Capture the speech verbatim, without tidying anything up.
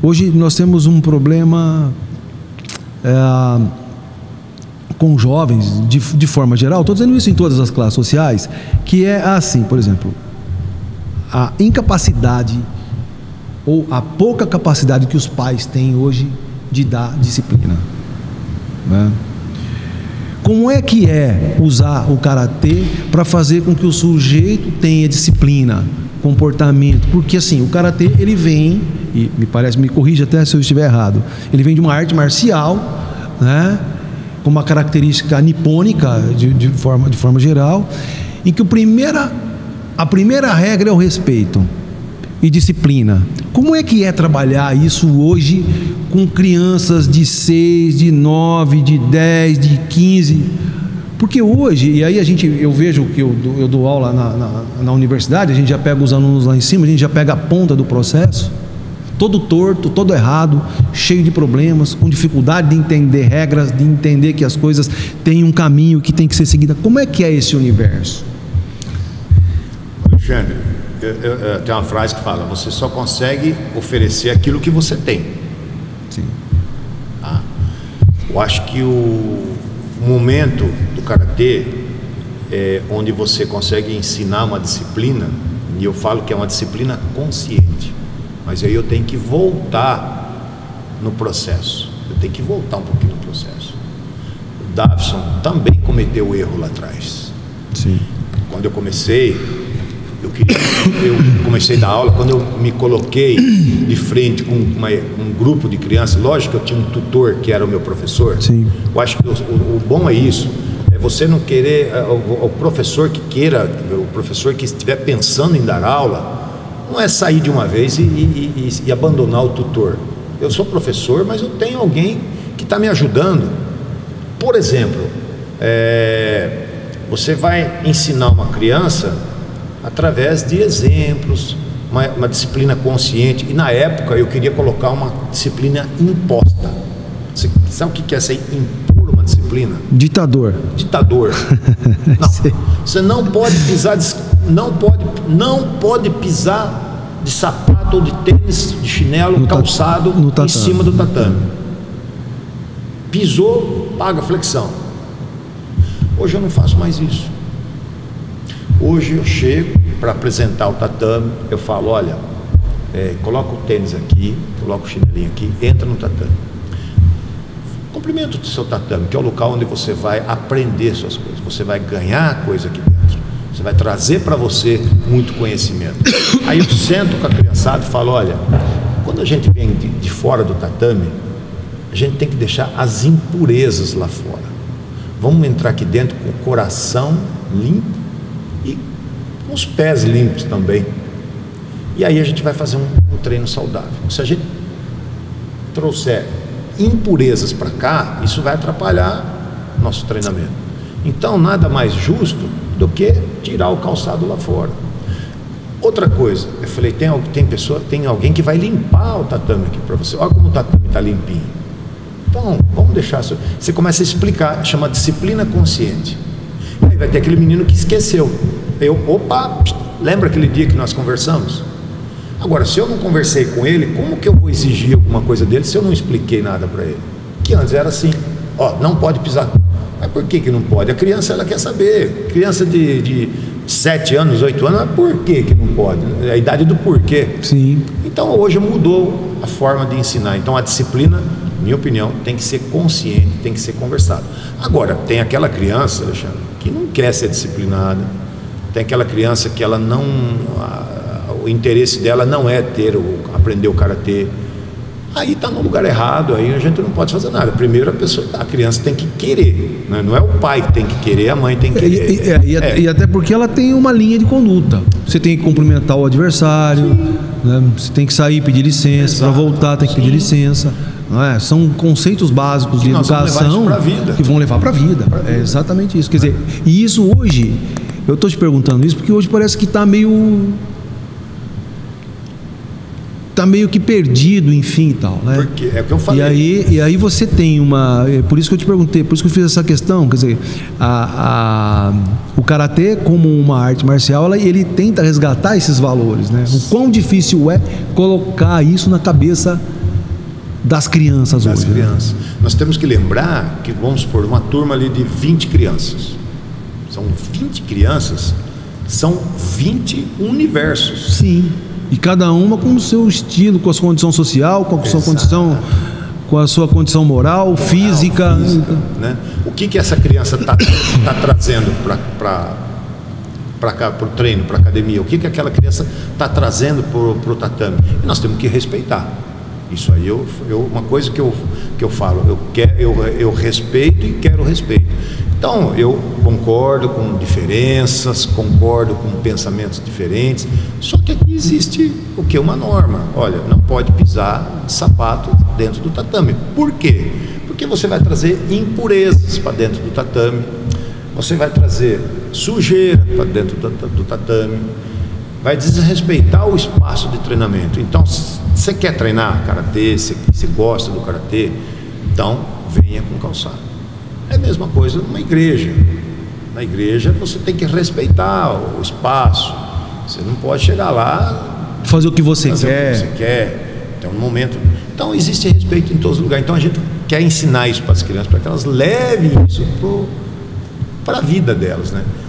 hoje nós temos um problema é, com jovens, de, de forma geral, estou dizendo isso em todas as classes sociais, que é assim, por exemplo, a incapacidade ou a pouca capacidade que os pais têm hoje de dar disciplina, né? Como é que é usar o karatê para fazer com que o sujeito tenha disciplina, comportamento? Porque assim, o karatê, ele vem, e me parece, me corrija até se eu estiver errado, ele vem de uma arte marcial, né, com uma característica nipônica de, de, forma, de forma geral, em que o primeira, a primeira regra é o respeito e disciplina. Como é que é trabalhar isso hoje com crianças de seis, de nove, de dez, de quinze? Porque hoje, e aí a gente, eu vejo que eu, eu dou aula na, na, na universidade, a gente já pega os alunos lá em cima, a gente já pega a ponta do processo, todo torto, todo errado, cheio de problemas, com dificuldade de entender regras, de entender que as coisas têm um caminho que tem que ser seguido. Como é que é esse universo? Alexandre, eu, eu, eu tenho uma frase que fala: você só consegue oferecer aquilo que você tem. Sim. Ah, eu acho que o momento do karatê é onde você consegue ensinar uma disciplina, e eu falo que é uma disciplina consciente, mas aí eu tenho que voltar no processo, eu tenho que voltar um pouquinho no processo. O Davidson também cometeu erro lá atrás. Sim. Quando eu comecei, eu, queria, eu comecei a dar aula, quando eu me coloquei de frente com uma, um grupo de crianças, lógico que eu tinha um tutor que era o meu professor. Sim. Eu acho que o, o, o bom é isso, é você não querer, o, o professor que queira, o professor que estiver pensando em dar aula, não é sair de uma vez e, e, e, e abandonar o tutor. Eu sou professor, mas eu tenho alguém que está me ajudando. Por exemplo, é, você vai ensinar uma criança através de exemplos, uma, uma disciplina consciente. E na época eu queria colocar uma disciplina imposta. Você sabe o que é ser impor uma disciplina? Ditador. Ditador. Não, você não pode pisar, de, não pode, não pode pisar de sapato ou de tênis, de chinelo, no calçado no em cima do tatame. Pisou, paga flexão. Hoje eu não faço mais isso. Hoje eu chego para apresentar o tatame, eu falo: olha, é, coloca o tênis aqui, coloca o chinelinho aqui, entra no tatame. Cumprimento do seu tatame, que é o local onde você vai aprender suas coisas, você vai ganhar coisa aqui dentro, você vai trazer para você muito conhecimento. Aí eu sento com a criançada e falo: olha, quando a gente vem de, de fora do tatame, a gente tem que deixar as impurezas lá fora. Vamos entrar aqui dentro com o coração limpo e com os pés limpos também. E aí a gente vai fazer um, um treino saudável. Se a gente trouxer impurezas para cá, isso vai atrapalhar nosso treinamento. Então nada mais justo do que tirar o calçado lá fora. Outra coisa, eu falei, tem, tem pessoa, tem alguém que vai limpar o tatame aqui para você. Olha como o tatame está limpinho. Então, vamos deixar isso. Você começa a explicar, chama disciplina consciente. Aí vai ter aquele menino que esqueceu. Eu, opa, lembra aquele dia que nós conversamos? Agora, se eu não conversei com ele, como que eu vou exigir alguma coisa dele se eu não expliquei nada para ele? Que antes era assim, ó, não pode pisar. Mas por que que não pode? A criança, ela quer saber. Criança de, de sete anos, oito anos, mas por que que não pode? É a idade do porquê. Sim. Então hoje mudou a forma de ensinar. Então a disciplina, minha opinião, tem que ser consciente, tem que ser conversado. Agora, tem aquela criança, Alexandre, que não quer ser disciplinada. Tem aquela criança que ela não... A, o interesse dela não é ter o, aprender o karatê. Aí está no lugar errado, aí a gente não pode fazer nada. Primeiro a pessoa, a criança tem que querer, né? Não é o pai que tem que querer, a mãe tem que querer. E, e, e, é. e até porque ela tem uma linha de conduta. Você tem que cumprimentar o adversário, né? Você tem que sair e pedir licença, para voltar tem que Sim. pedir licença. Não é? São conceitos básicos que de educação que vão levar para a vida. vida. É exatamente isso. Quer dizer, e isso hoje, eu estou te perguntando isso porque hoje parece que está meio... está meio que perdido, enfim e tal, né? Porque é o que eu falei. E aí, e aí você tem uma... É por isso que eu te perguntei, por isso que eu fiz essa questão, quer dizer, a, a, o karatê como uma arte marcial, ela, ele tenta resgatar esses valores, né? O quão difícil é colocar isso na cabeça das crianças das hoje. crianças. Né? Nós temos que lembrar que, vamos supor, uma turma ali de vinte crianças. São vinte crianças, são vinte universos. Sim. E cada uma com o seu estilo, com a sua condição social, com a sua Exato. condição, com a sua condição moral, moral física. física né? O que, que essa criança está tá trazendo para para cá, para o treino, para a academia? O que, que aquela criança está trazendo para o tatame? E nós temos que respeitar. Isso aí eu, eu, uma coisa que eu, que eu falo, eu, quer, eu, eu respeito e quero respeito. Então, eu concordo com diferenças, concordo com pensamentos diferentes, só que aqui existe o que? Uma norma. Olha, não pode pisar de sapato dentro do tatame. Por quê? Porque você vai trazer impurezas para dentro do tatame, você vai trazer sujeira para dentro do, do tatame, vai desrespeitar o espaço de treinamento. Então, se você quer treinar karatê, se você gosta do karatê, então venha com calçado. É a mesma coisa numa igreja. Na igreja você tem que respeitar o espaço. Você não pode chegar lá fazer o que você fazer quer. O que você quer. Então, no momento. Então existe respeito em todos os lugares. Então a gente quer ensinar isso para as crianças, para que elas levem isso para a vida delas, né?